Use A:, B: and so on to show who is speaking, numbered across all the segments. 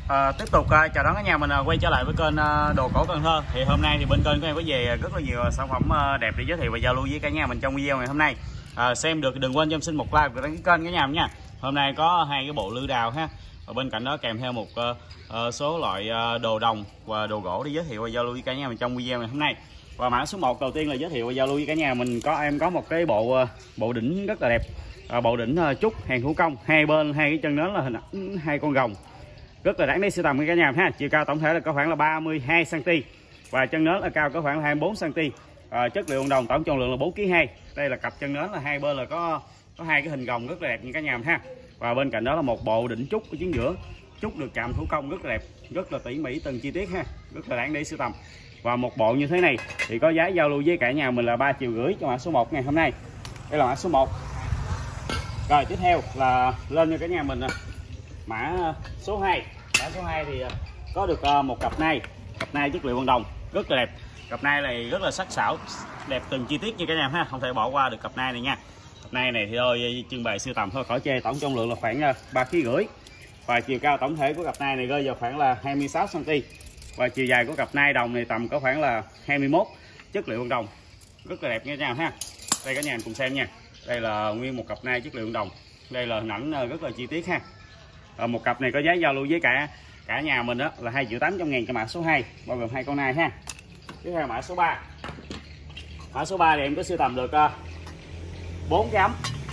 A: Tiếp tục chào đón cả nhà mình quay trở lại với kênh Đồ Cổ Cần Thơ. Thì hôm nay thì bên kênh của em có về rất là nhiều sản phẩm đẹp để giới thiệu và giao lưu với cả nhà mình trong video ngày hôm nay. Xem được đừng quên cho em xin một like và đăng ký kênh cả nhà mình nha. Hôm nay có hai cái bộ lư đào ha, và bên cạnh đó kèm theo một số loại đồ đồng và đồ gỗ để giới thiệu và giao lưu với cả nhà mình trong video ngày hôm nay. Và mã số 1 đầu tiên là giới thiệu và giao lưu với cả nhà mình em có một cái bộ đỉnh rất là đẹp. Bộ đỉnh trúc hàng thủ công, hai bên hai cái chân nến là hình ảnh hai con rồng, rất là đáng để sưu tầm với cả nhà ha. Chiều cao tổng thể là có khoảng là 32 cm và chân nến là cao có khoảng là 24 cm. Chất liệu đồng, tổng trọng lượng là 4,2 kg. Đây là cặp chân nến là hai bên là có hai cái hình rồng rất là đẹp như cả nhà ha. Và bên cạnh đó là một bộ đỉnh trúc ở chính giữa, trúc được chạm thủ công rất là đẹp, rất là tỉ mỉ từng chi tiết ha, rất là đáng để sưu tầm. Và một bộ như thế này thì có giá giao lưu với cả nhà mình là 3,5 triệu cho mã số 1 ngày hôm nay. Đây là mã số 1. Rồi tiếp theo là lên cho cả nhà mình mã số 2. Mã số 2 thì có được một cặp nai chất liệu bằng đồng rất là đẹp. Cặp nai này rất là sắc sảo, đẹp từng chi tiết như cả nhà ha, không thể bỏ qua được cặp nai này nha. Cặp nai này thì thôi trưng bày sưu tầm thôi khỏi chê. Tổng trọng lượng là khoảng 3,5 kg và chiều cao tổng thể của cặp nai này rơi vào khoảng là 26 cm và chiều dài của cặp nai đồng này tầm có khoảng là 21. Chất liệu bằng đồng rất là đẹp nha cả nhà ha. Đây cả nhà cùng xem nha. Đây là nguyên một cặp nai chất liệu đồng. Đây là hình ảnh rất là chi tiết ha. Một cặp này có giá giao lưu với cả nhà mình đó là 2,8 triệu cho mã số 2, bao gồm hai con nai ha. Tiếp theo mã số 3. Mã số 3 thì em có sưu tầm được 4 cái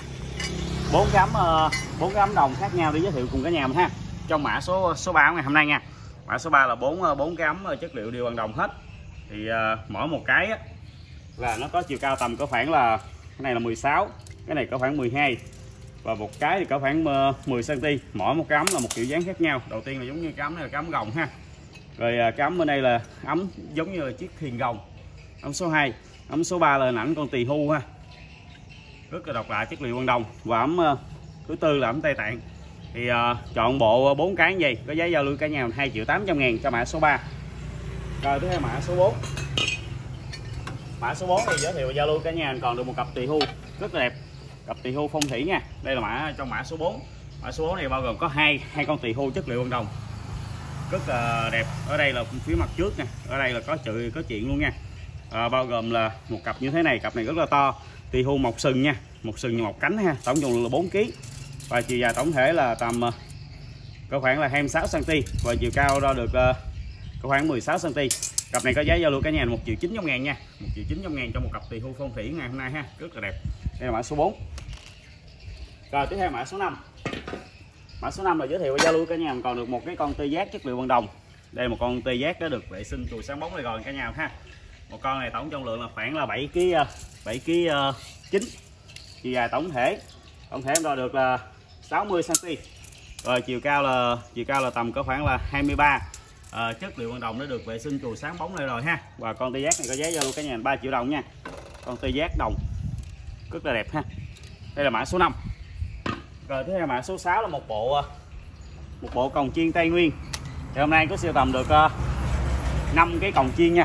A: ấm đồng khác nhau để giới thiệu cùng cả nhà mình ha. Trong mã số 3 ngày hôm nay nha. Mã số 3 là 4 cái ấm chất liệu đều bằng đồng hết. Thì mỗi một cái á, là nó có chiều cao tầm có khoảng là cái này là 16, cái này có khoảng 12 và một cái thì có khoảng 10 cm. Mỗi một cái ấm là một kiểu dáng khác nhau. Đầu tiên là giống như cái ấm này là cái ấm rồng ha. Rồi cái ấm bên đây là ấm giống như là chiếc thuyền rồng. Ấm số 2, ấm số 3 là hình ảnh con tỳ hưu ha. Rất là độc lạ, chất liệu bằng đồng. Và ấm thứ tư là ấm Tây Tạng. Thì chọn bộ 4 cái như vậy có giá giao lưu cả nhà 2,8 triệu cho mã số 3. Rồi tiếp theo mã số 4. Mã số 4 thì giới thiệu giao lưu cả nhà còn được một cặp tỳ hưu rất là đẹp. Cặp tỳ hưu phong thủy nha. Đây là mã trong mã số 4. Mã số 4 này bao gồm có hai con tỳ hưu chất liệu bằng đồng rất là đẹp. Ở đây là phía mặt trước nè, ở đây là có chuyện luôn nha. Bao gồm là một cặp như thế này, cặp này rất là to. Tỳ hưu một sừng nha, một sừng một cánh ha. Tổng trọng lượng là 4 kg và chiều dài tổng thể là tầm có khoảng là 26 cm và chiều cao đo được có khoảng 16 cm. Cặp này có giá giao lưu cả nhà 1,9 triệu nha, 1,9 triệu cho một cặp tỳ hưu phong thủy ngày hôm nay ha, rất là đẹp. Đây là mã số 4. Rồi tiếp theo mã số 5. Mã số 5 là giới thiệu giao lưu cả nhà còn được một cái con tê giác chất liệu bằng đồng. Đây là một con tê giác đã được vệ sinh chùi sáng bóng này rồi cả nhà ha. Một con này tổng trọng lượng là khoảng là 7 kg 9. Chiều dài tổng thể em đo được là 60 cm. Rồi chiều cao là tầm có khoảng là 23. Chất liệu bằng đồng đã được vệ sinh chùi sáng bóng này rồi ha. Và con tê giác này có giá giao lưu cả nhà 3 triệu đồng nha. Con tê giác đồng rất là đẹp ha. Đây là mã số 5. Rồi tiếp theo mã số 6 là một bộ cồng chiên Tây Nguyên. Thì hôm nay có sưu tầm được 5 cái cồng chiên nha.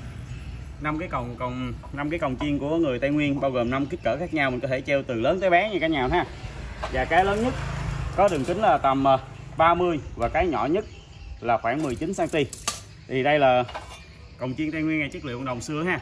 A: 5 cái cồng chiên của người Tây Nguyên bao gồm 5 kích cỡ khác nhau, mình có thể treo từ lớn tới bé nha cả nhà ha. Và cái lớn nhất có đường kính là tầm 30 và cái nhỏ nhất là khoảng 19 cm. Thì đây là cồng chiên Tây Nguyên này chất liệu bằng đồng xưa ha.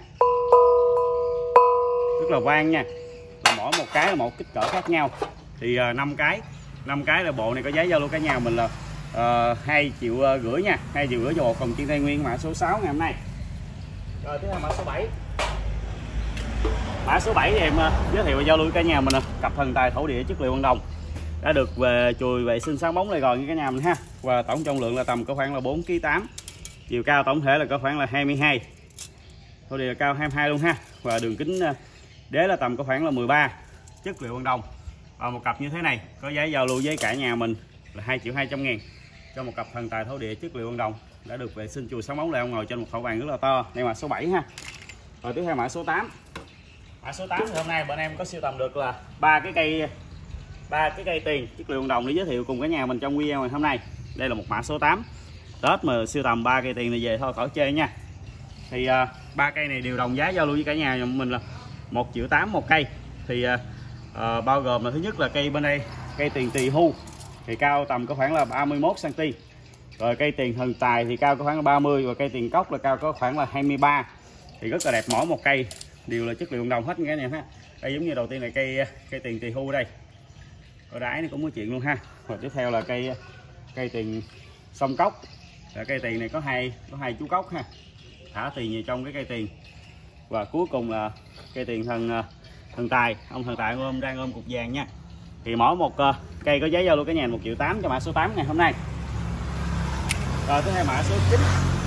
A: Rất là vang nha. Và mỗi một cái là một kích cỡ khác nhau. Thì 5 cái là bộ này có giá giao lưu cả nhà mình là 2,5 triệu nha, 2,5 triệu cho bộ cồng chiên Tây Nguyên mã số 6 ngày hôm nay. Rồi tiếp theo mã số 7. Mã số 7 thì em giới thiệu giao lưu cả nhà mình cặp thần tài thổ địa chất liệu bằng đồng đã được chùi vệ sinh sáng bóng này rồi như cả nhà mình ha. Và tổng trọng lượng là tầm có khoảng là 4,8 kg. Chiều cao tổng thể là có khoảng là 22. Thổ địa là cao 22 luôn ha. Và đường kính đế là tầm có khoảng là 13. Chất liệu bằng đồng. Và một cặp như thế này có giá giao lưu với cả nhà mình là 2,2 triệu cho một cặp thần tài thổ địa chất liệu bằng đồng đã được vệ sinh chùi sáng bóng lại, ông ngồi trên một khẩu vàng rất là to. Đây là mã số 7 ha. Rồi tiếp theo mã số 8. Mã số 8 thì hôm nay bọn em có sưu tầm được là ba cái cây tiền chất liệu bằng đồng để giới thiệu cùng cả nhà mình trong video ngày hôm nay. Đây là một mã số 8. Tết mà sưu tầm 3 cây tiền này về thôi khỏi chơi nha. Thì 3 cây này đều đồng giá giao lưu với cả nhà mình là 1,8 triệu một cây. Thì bao gồm là thứ nhất là cây bên đây, cây tiền tỳ hưu thì cao tầm có khoảng là 31 cm. Rồi cây tiền thần tài thì cao có khoảng là 30, và cây tiền cốc là cao có khoảng là 23. Thì rất là đẹp, mỗi một cây đều là chất liệu bằng đồng hết nha anh em ha. Đây giống như đầu tiên là cây tiền tỳ hưu đây. Ở đáy này cũng có chuyện luôn ha. Rồi tiếp theo là cây tiền sông cốc. Là cây tiền này có hai chú cốc ha. Thả tiền vào trong cái cây tiền. Và cuối cùng là cây tiền thần tài, ông thần tài đang ôm cục vàng nha. Thì mỗi một cây có giá giao lưu cả nhà 1,8 triệu cho mã số 8 ngày hôm nay. Rồi tiếp theo mã số 9.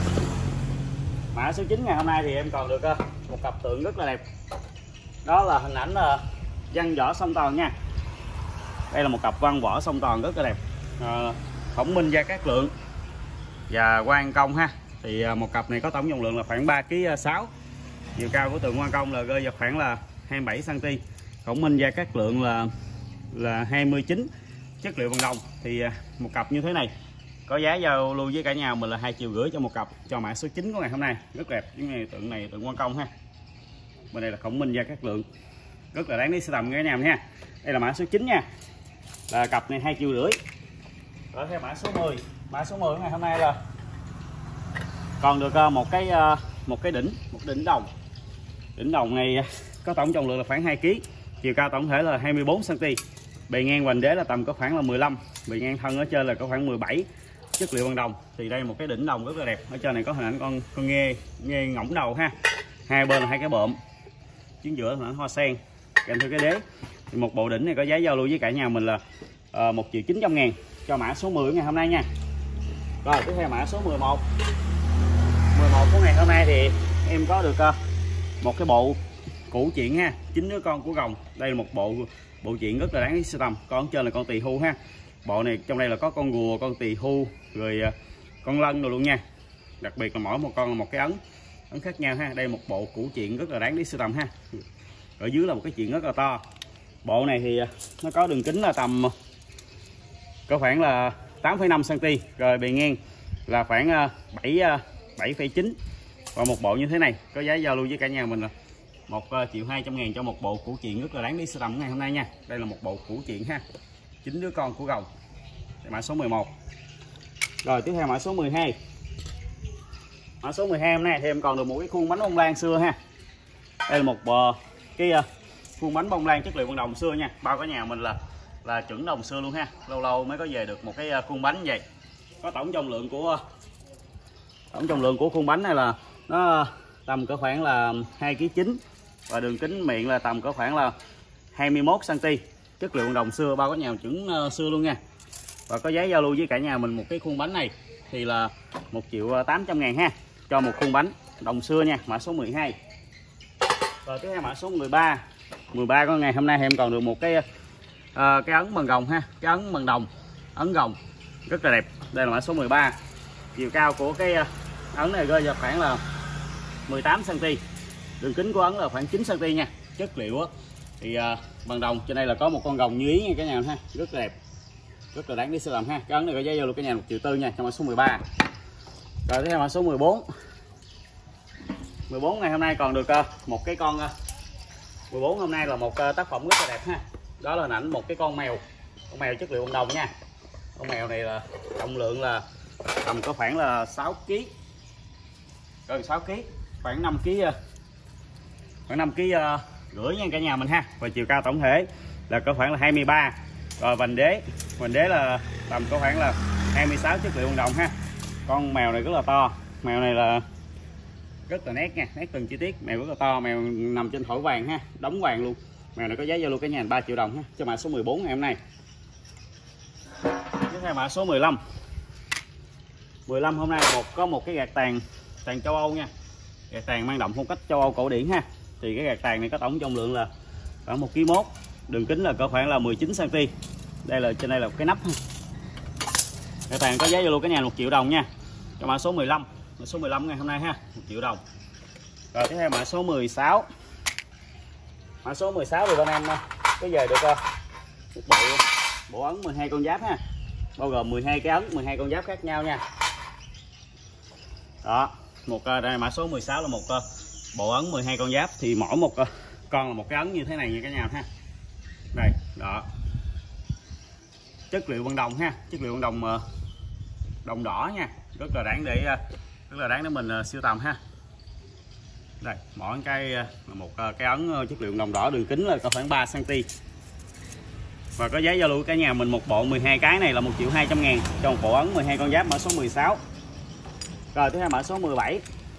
A: Mã số 9 ngày hôm nay thì em còn được một cặp tượng rất là đẹp. Đó là hình ảnh văn võ song toàn nha. Đây là một cặp văn võ song toàn rất là đẹp. Khổng Minh Gia Cát Lượng và Quan Công ha. Thì một cặp này có tổng trọng lượng là khoảng 3,6 kg. Chiều cao của tượng Quan Công là rơi vào khoảng là 27 cm. Khổng Minh Gia Cát Lượng là 29. Chất liệu bằng đồng. Thì một cặp như thế này có giá giao lưu với cả nhà mình là 2,5 triệu cho một cặp cho mã số 9 của ngày hôm nay. Rất đẹp. Cái tượng này tượng Quan Công ha. Bên đây là Khổng Minh Gia Cát Lượng. Rất là đáng để sưu tầm cả nhà mình ha. Đây là mã số 9 nha. Là cặp này 2,5 triệu. Rồi theo mã số 10. Mã số 10 ngày hôm nay là còn được một đỉnh đồng. Đỉnh đồng này có tổng trọng lượng là khoảng 2 kg. Chiều cao tổng thể là 24 cm. Bề ngang hoành đế là tầm có khoảng là 15. Bề ngang thân ở trên là có khoảng 17. Chất liệu bằng đồng. Thì đây một cái đỉnh đồng rất là đẹp. Ở trên này có hình ảnh con nghê ngỗng đầu ha. Hai bên là hai cái bợm. Chính giữa là hình ảnh hoa sen kèm theo cái đế. Thì một bộ đỉnh này có giá giao lưu với cả nhà mình là 1,9 triệu cho mã số 10 ngày hôm nay nha. Rồi tiếp theo mã số 11. 11 của ngày hôm nay thì em có được một cái bộ củ chuyện ha, 9 đứa con của rồng. Đây là một bộ chuyện rất là đáng sưu tầm. Con trên là con tỳ hưu ha. Bộ này trong đây là có con rùa, con tỳ hưu, rồi con lân rồi luôn nha. Đặc biệt là mỗi một con là một cái ấn khác nhau ha. Đây là một bộ củ chuyện rất là đáng để sưu tầm ha. Ở dưới là một cái chuyện rất là to. Bộ này thì nó có đường kính là tầm có khoảng là 8,5 cm, rồi bề ngang là khoảng 7,9. Và một bộ như thế này có giá giao lưu với cả nhà mình là 1,2 triệu cho một bộ củ chuyện rất là đáng để sưu tầm ngày hôm nay nha. Đây là một bộ củ chuyện ha, 9 đứa con của rồng. Mã số 11. Rồi tiếp theo mã số 12. Mã số 12 hôm nay thì em còn được một cái khuôn bánh bông lan xưa ha. Đây là một cái khuôn bánh bông lan chất liệu bằng đồng xưa nha. Bao cả nhà mình là chuẩn đồng xưa luôn ha. Lâu lâu mới có về được một cái khuôn bánh như vậy. Có tổng trọng lượng của khuôn bánh này là nó tầm cỡ khoảng là 2,9 kg. Và đường kính miệng là tầm cỡ khoảng là 21 cm. Chất liệu bằng đồng xưa, bao cả nhà chuẩn xưa luôn nha. Và có giá giao lưu với cả nhà mình một cái khuôn bánh này thì là 1,8 triệu ha, cho một khuôn bánh đồng xưa nha. Mã số 12. Rồi tiếp theo mã số 13. 13 con ngày hôm nay thì em còn được một cái ấn bằng đồng ha, cái ấn bằng đồng, ấn rồng rất là đẹp. Đây là mã số 13. Chiều cao của cái ấn này rơi vào khoảng là 18 cm. Đường kính của ấn là khoảng 9 cm nha. Chất liệu thì bằng đồng. Trên đây là có một con rồng như ý nha cả nhà ha, rất là đẹp, rất là đáng để sưu tầm ha. Cái ấn này có giá giao lưu cả nhà 1,4 triệu nha, trong mã số 13. Rồi tiếp theo mã số 14. 14 ngày hôm nay còn được một cái con 14 hôm nay là một tác phẩm rất là đẹp ha. Đó là hình ảnh một cái con mèo chất liệu bằng đồng nha. Con mèo này là trọng lượng là tầm có khoảng là 6 kg, gần 6 kg, khoảng 5 kg, khoảng 5 kg rưỡi nha cả nhà mình ha. Và chiều cao tổng thể là có khoảng là 23. Rồi vành đế là tầm có khoảng là 26, chất liệu bằng đồng ha. Con mèo này rất là to. Mèo này là rất là nét nha, nét từng chi tiết. Mèo rất là to, mèo nằm trên thỏi vàng ha, đóng vàng luôn. Mèo này có giá giao lưu cả nhà 3 triệu đồng ha, cho mã số 14 ngày hôm nay. Tiếp theo mã số 15. 15 hôm nay có một cái gạt tàn châu Âu nha. Gạt tàn mang đậm phong cách châu Âu cổ điển ha. Thì cái gạt tàn này có tổng trọng lượng là khoảng 1,1 kg. Đường kính là có khoảng là 19 cm. Đây là trên đây là một cái nắp ha. Gạt tàn có giá giao lưu cả nhà 1 triệu đồng nha, cho mã số 15. Mã số 15 ngày hôm nay ha, 1 triệu đồng. Rồi tiếp theo mã số 16. Mã số 16 thì bên em có về được một bộ ấn 12 con giáp ha, bao gồm 12 cái ấn, 12 con giáp khác nhau nha. Đó, đây mã số 16 là một bộ ấn 12 con giáp, thì mỗi một con là một cái ấn như thế này nha cả nhà ha. Đây, đó. Chất liệu bằng đồng ha, chất liệu bằng đồng đồng đỏ nha, rất là đáng để mình sưu tầm ha. Đây, mỗi cái là một cái ấn chất liệu đồng đỏ, đường kính là có khoảng 3 cm. Và có giá giao lưu cả nhà mình một bộ 12 cái này là 1.200.000 cho một bộ ấn 12 con giáp mã số 16. Rồi tiếp theo mã số 17.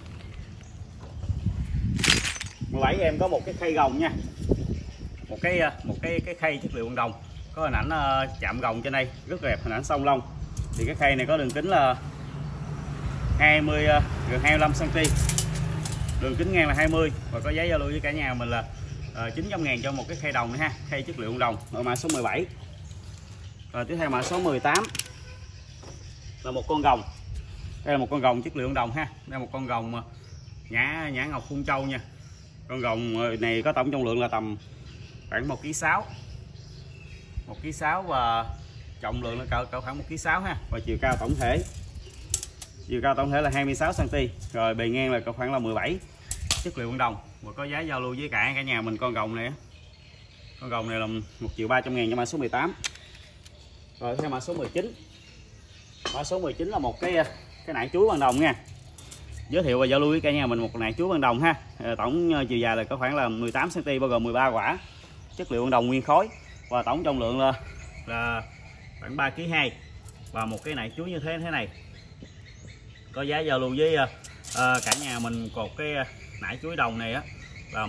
A: 17 em có một cái khay gồng nha. Một cái khay chất liệu bằng đồng, có hình ảnh chạm gồng trên đây, rất là đẹp, hình ảnh song long. Thì cái khay này có đường kính là 20 gần 25 cm. Đường kính ngang là 20 và có giá giao lưu với cả nhà mình là 900.000 cho một cái khay đồng này ha, khay chất liệu đồng ở mã số 17. Rồi tiếp theo mã số 18 là một con gồng. Đây là một con gồng chất liệu đồng ha. Đây là một con gồng nhã ngọc phun châu nha. Con gồng này có tổng trọng lượng là tầm khoảng 1,6 kg. 1,6 kg và trọng lượng là cỡ khoảng 1,6 kg ha. Và chiều cao tổng thể là 26 cm. Rồi bề ngang là cỡ khoảng là 17, chất liệu đồng. Và có giá giao lưu với cả nhà mình con gồng này. Con gồng này là 1.300.000 cho mã số 18. Rồi theo mã số 19. Mã số 19 là một cái nải chuối bằng đồng nha. Giới thiệu và giao lưu với cả nhà mình một nải chuối bằng đồng ha. Tổng chiều dài là có khoảng là 18 cm, bao gồm 13 quả. Chất liệu bằng đồng nguyên khối và tổng trọng lượng là khoảng 3,2 kg. Và một cái nải chuối như thế này. Có giá giao lưu với cả nhà mình một cái nải chuối đồng này á là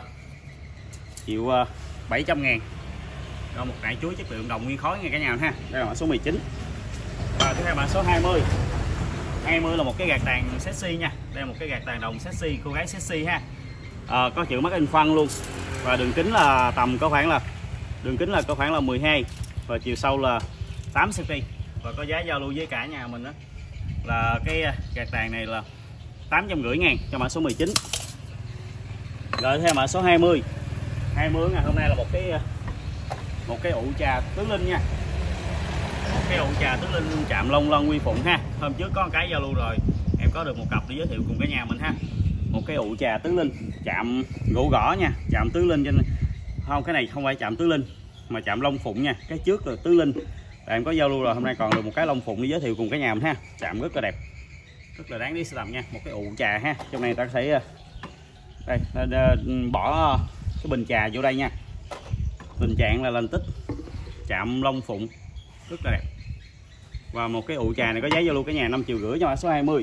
A: 1.700.000 cho một nải chuối chất liệu đồng nguyên khối nha cả nhà ha. Đây là mã số 19. Và tiếp theo mã số 20. 20 là một cái gạt tàn sexy nha. Đây là một cái gạt tàn đồng sexy, cô gái sexy ha. Có chữ mắc in phân luôn. Và đường kính là tầm có khoảng là 12 và chiều sâu là 8 cm. Và có giá giao lưu với cả nhà mình đó là cái gạt tàn này là 850.000 cho mã số 19. Rồi theo mã số 20. 20 ngày hôm nay là một cái ụ trà tứ linh nha. Một cái ụ trà tứ linh chạm long lân quy phụng ha. Hôm trước có một cái giao lưu rồi, em có được một cặp để giới thiệu cùng cả nhà mình ha. Một cái ụ trà tứ linh chạm gỗ gõ nha, chạm tứ linh trên không, cái này không phải chạm tứ linh mà chạm long phụng nha. Cái trước là tứ linh. Tại em có giao lưu rồi, hôm nay còn được một cái long phụng để giới thiệu cùng cả nhà mình ha. Chạm rất là đẹp, rất là đáng đi sưu tầm nha. Một cái ụ trà ha. Trong này ta có thể đây bỏ cái bình trà vô đây nha. Tình trạng là lành tích chạm long phụng rất là đẹp. Và một cái ụ trà này có giá giao lưu cả nhà 5,5 triệu cho mã số 20.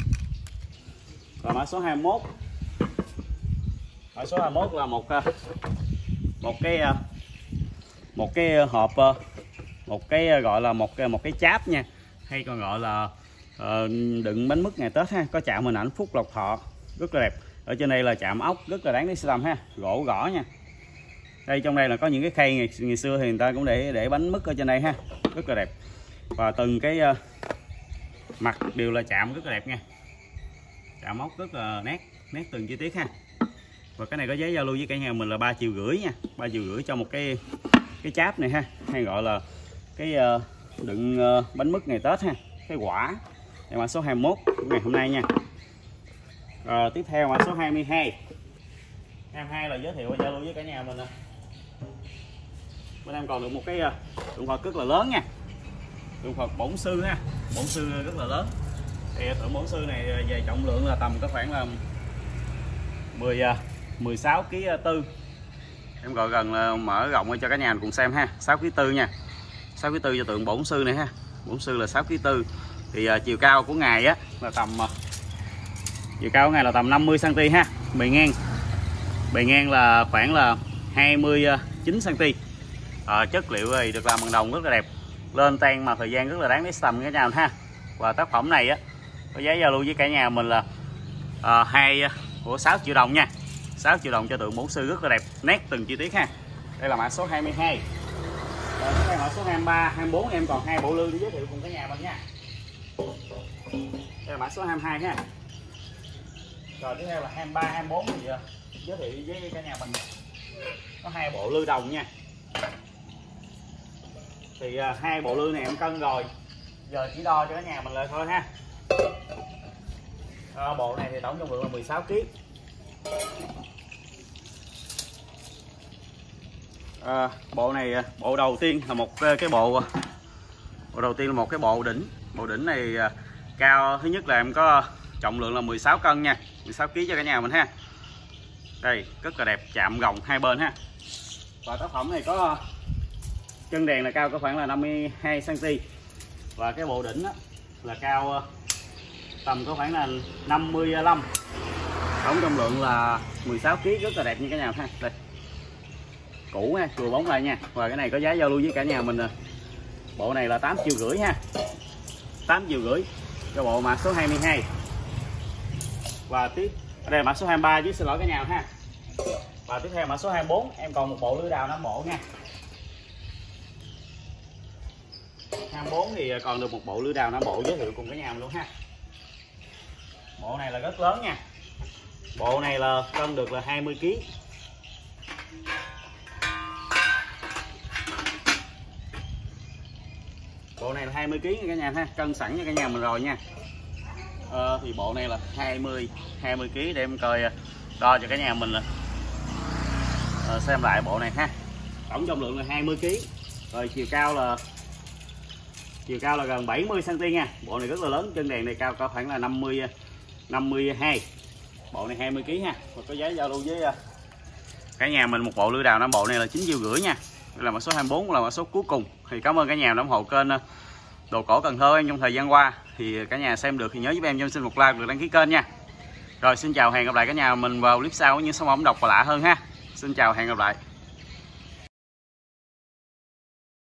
A: Và mã số 21. Mã số 21 là một cái hộp, một cái gọi là một cái cháp nha, hay còn gọi là đựng bánh mứt ngày Tết ha. Có chạm hình ảnh Phúc Lộc Thọ rất là đẹp. Ở trên đây là chạm ốc rất là đáng để sưu tầm ha, gỗ gõ nha. Đây trong đây là có những cái khay ngày xưa thì người ta cũng để bánh mứt ở trên đây ha, rất là đẹp. Và từng cái mặt đều là chạm rất là đẹp nha. Chạm ốc rất là nét từng chi tiết ha. Và cái này có giá giao lưu với cả nhà mình là 3,5 triệu nha, 3,5 triệu cho một cái cháp này ha, hay gọi là cái đựng bánh mứt ngày Tết ha, cái quả. Đây mã số 21 ngày hôm nay nha. Rồi tiếp theo mã số 22. 22 là giới thiệu và giao lưu với cả nhà mình nè. Bên em còn được một cái tượng Phật rất là lớn nha. Tượng Phật Bổn Sư ha, Bổn Sư rất là lớn. Thì tượng Bổn Sư này về trọng lượng là tầm có khoảng là 16,4 kg. Em gọi gần là mở rộng cho cả nhà cùng xem ha. 6,4 kg nha, 6,4 kg cho tượng Bổn Sư này ha. Bổn Sư là 6,4 kg. Thì chiều cao của ngài á là tầm 50 cm ha. Bề ngang là khoảng là 29 cm. Chất liệu thì được làm bằng đồng rất là đẹp, lên tan mà thời gian rất là đáng để tầm cả nhà mình ha. Và tác phẩm này á có giá giao lưu với cả nhà mình là 6 triệu đồng nha. 6 triệu đồng cho tượng Bổn Sư rất là đẹp, nét từng chi tiết ha. Đây là mã số 22. Rồi tiếp theo mã số 23, 24 em còn 2 bộ lư để giới thiệu cùng cả nhà mình nha. Đây là mã số 22 ha. Rồi tiếp theo là 23, 24 thì giới thiệu với cả nhà mình có 2 bộ lư đồng nha. Thì 2 bộ lư này em cân rồi, giờ chỉ đo cho cả nhà mình lại thôi ha. Bộ này thì tổng trọng lượng là 16 kg. Bộ này, bộ đầu tiên là một cái bộ đầu tiên là một cái bộ đỉnh Bộ đỉnh này cao, thứ nhất là em có trọng lượng là 16 cân nha, 16 kg cho cả nhà mình ha. Đây rất là đẹp, chạm gồng hai bên ha. Và tác phẩm này có chân đèn là cao có khoảng là 52 cm, và cái bộ đỉnh là cao tầm có khoảng là 55. Tổng trọng lượng là 16 kg, rất là đẹp như cả nhà ha. Đây cũ ha, chùi bóng lại nha. Và cái này có giá giao lưu với cả nhà mình. Bộ này là 8,5 triệu ha, 8,5 triệu cho bộ mã số 22. Và tiếp ở đây là mã số 23 chứ, xin lỗi cả nhà ha. Và tiếp theo mã số 24, em còn một bộ lưới đào Nam Bộ nha. 24 thì còn được một bộ lưới đào Nam Bộ giới thiệu cùng cả nhà mình luôn ha. Bộ này là rất lớn nha. Bộ này là cân được là 20 kg. Bộ này là 20 kg cả nhà ha, cân sẵn cho cả nhà mình rồi nha. Thì bộ này là 20 kg để em coi đo cho cả nhà mình xem lại bộ này ha. Tổng trọng lượng là 20 kg. Rồi chiều cao là gần 70 cm nha. Bộ này rất là lớn, chân đèn này cao có khoảng là 52. Bộ này 20 kg ha. Và có giá giao lưu với cả nhà mình một bộ lưới đào Nam Bộ này là 9,5 triệu nha. Đây là mã số 24, là mã số cuối cùng. Thì cảm ơn cả nhà đã ủng hộ kênh Đồ Cổ Cần Thơ em trong thời gian qua. Thì cả nhà xem được thì nhớ giúp em cho xin một like, được đăng ký kênh nha. Rồi xin chào, hẹn gặp lại cả nhà mình vào clip sau với những sản phẩm độc và lạ hơn ha. Xin chào, hẹn gặp lại.